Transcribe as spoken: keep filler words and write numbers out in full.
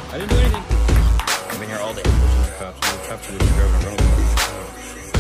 I didn't do anything. I've been here all day. Pushing the cops. The cops are just driving around.